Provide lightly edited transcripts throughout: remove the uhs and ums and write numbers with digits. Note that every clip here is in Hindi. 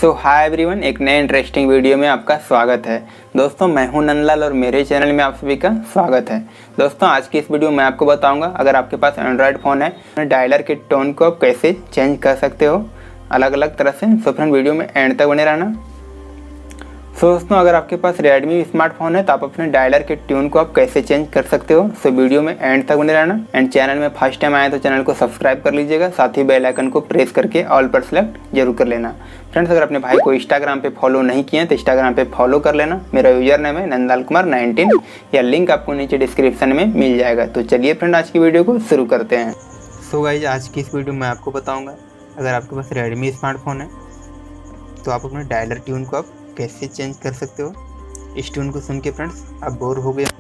सो हाय एवरीवन, एक नए इंटरेस्टिंग वीडियो में आपका स्वागत है। दोस्तों मैं हूं नंदलाल और मेरे चैनल में आप सभी का स्वागत है। दोस्तों आज की इस वीडियो में आपको बताऊंगा, अगर आपके पास एंड्रॉयड फ़ोन है डायलर के टोन को आप कैसे चेंज कर सकते हो अलग अलग तरह से। सो फ्रेंड वीडियो में एंड तक बने रहना। सो दोस्तों अगर आपके पास रेडमी स्मार्टफोन है तो आप अपने डायलर के ट्यून को आप कैसे चेंज कर सकते हो। सो वीडियो में एंड तक बने रहना। एंड चैनल में फर्स्ट टाइम आए तो चैनल को सब्सक्राइब कर लीजिएगा, साथ ही बेल आइकन को प्रेस करके ऑल पर सेलेक्ट जरूर कर लेना। फ्रेंड्स अगर अपने भाई को इंस्टाग्राम पे फॉलो नहीं किए तो इंस्टाग्राम पे फॉलो कर लेना। मेरा यूजर नेम है नंदलाल कुमार 19 या लिंक आपको नीचे डिस्क्रिप्शन में मिल जाएगा। तो चलिए फ्रेंड आज की वीडियो को शुरू करते हैं। सो गाइज आज की इस वीडियो में आपको बताऊँगा, अगर आपके पास रेडमी स्मार्टफोन है तो आप अपने डायलर ट्यून को आप कैसे चेंज कर सकते हो। इस ट्यून को सुन के फ्रेंड्स आप बोर हो गए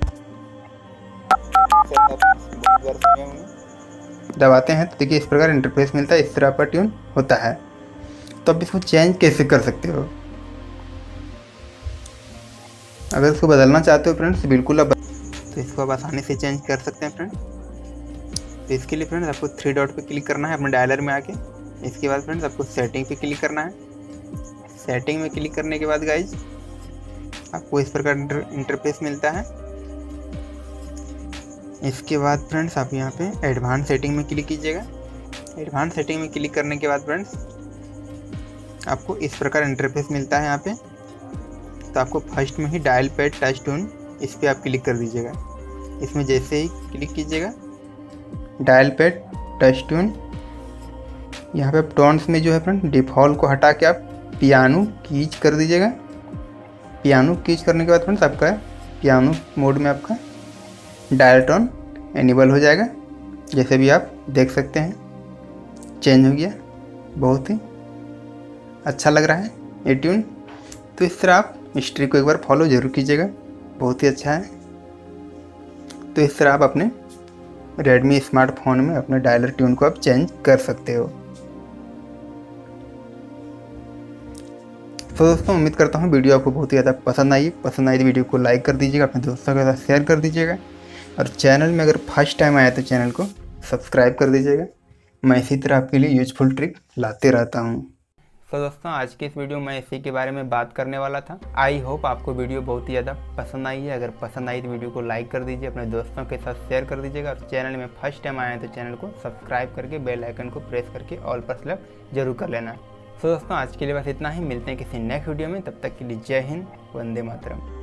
दबाते हैं तो देखिए इस प्रकार इंटरफेस मिलता है, इस तरह का ट्यून होता है। तो आप इसको चेंज कैसे कर सकते हो। अगर इसको बदलना चाहते हो फ्रेंड्स बिल्कुल आप तो इसको आप आसानी से चेंज कर सकते हैं फ्रेंड्स। तो इसके लिए फ्रेंड्स आपको 3 डॉट पे क्लिक करना है अपने डायलर में आके। इसके बाद फ्रेंड्स आपको सेटिंग पे क्लिक करना है। सेटिंग में क्लिक करने के बाद गाइज आपको इस प्रकार इंटरफेस मिलता है। इसके बाद फ्रेंड्स आप यहाँ पे एडवांस सेटिंग में क्लिक कीजिएगा। एडवांस सेटिंग में क्लिक करने के बाद फ्रेंड्स आपको इस प्रकार इंटरफेस मिलता है यहाँ पे। तो आपको फर्स्ट में ही डायल पैड टच टून इस पर आप क्लिक कर दीजिएगा। इसमें जैसे ही क्लिक कीजिएगा डायल पैड टच टून, यहाँ पे आप टोन्स में जो है फ्रेंड डिफ़ॉल्ट को हटा के आप पियानो कीज कर दीजिएगा। पियानो कीज करने के बाद फ्रेंड्स आपका पियानो मोड में आपका डायल टोन एनेबल हो जाएगा। जैसे भी आप देख सकते हैं चेंज हो गया, बहुत ही अच्छा लग रहा है ये ट्यून। तो इस तरह आप इस ट्रिक को एक बार फॉलो ज़रूर कीजिएगा, बहुत ही अच्छा है। तो इस तरह आप अपने रेडमी स्मार्टफोन में अपने डायलर ट्यून को आप चेंज कर सकते हो। तो दोस्तों उम्मीद करता हूँ वीडियो आपको बहुत ही ज़्यादा पसंद आई तो वीडियो को लाइक कर दीजिएगा, अपने दोस्तों के साथ शेयर कर दीजिएगा और चैनल में अगर फर्स्ट टाइम आया तो चैनल को सब्सक्राइब कर दीजिएगा। मैं इसी तरह आपके लिए यूजफुल ट्रिक लाते रहता हूँ। तो दोस्तों आज की इस वीडियो में इसी के बारे में बात करने वाला था। आई होप आपको वीडियो बहुत ही ज़्यादा पसंद आई है। अगर पसंद आई तो वीडियो को लाइक कर दीजिए, अपने दोस्तों के साथ शेयर कर दीजिएगा और चैनल में फर्स्ट टाइम आए तो चैनल को सब्सक्राइब करके बेल आइकन को प्रेस करके ऑल पर सेलेक्ट जरूर कर लेना। तो दोस्तों आज के लिए बस इतना ही, मिलते हैं किसी नेक्स्ट वीडियो में। तब तक के लिए जय हिंद, वंदे मातरम।